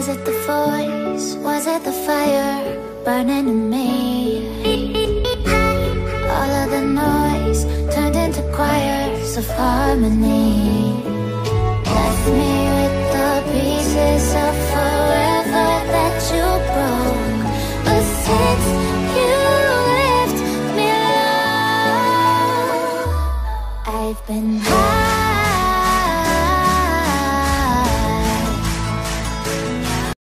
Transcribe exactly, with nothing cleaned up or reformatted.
Was it the voice? Was it the fire burning in me? All of the noise turned into choirs of harmony. Left me with the pieces of forever that you broke. But since you left me alone, I've been